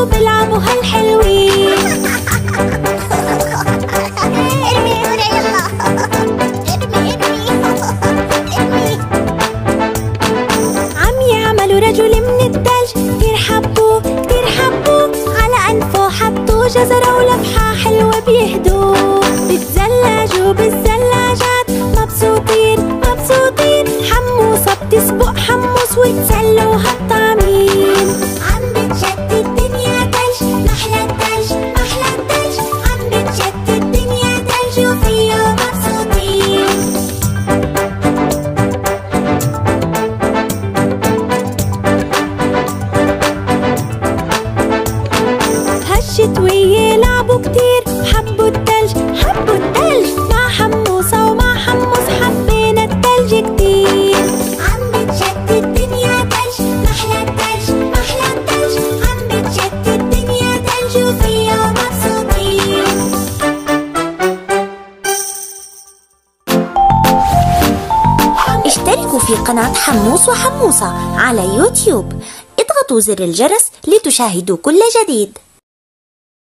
وبيلعبوا بيلعبوا هالحلوين. ارمي هنا يلا، ارمي ارمي. عم يعملوا رجل من الثلج، كتير حبوه، على أنفه حطوا جزرة ولفحة حلوة بيهدوه. بتزلجوا بالزلاجات مبسوطين، حموصة بتسبق حمص وتسلوا هالطعمين. عم بتشتي الدنيا تلج، محلى التلج، عم بتشتي الدنيا تلج وفيه مبسوطين. هالشتوية لعبوا كتير، حبوا التلج، مع حموصة ومع حمص حبينا التلج كتير. عم بتشتي الدنيا تلج، محلى التلج، عم بتشتي الدنيا تلج وفيه مبسوطين. اشتركوا في قناة حموس وحموصة على يوتيوب. اضغطوا زر الجرس لتشاهدوا كل جديد.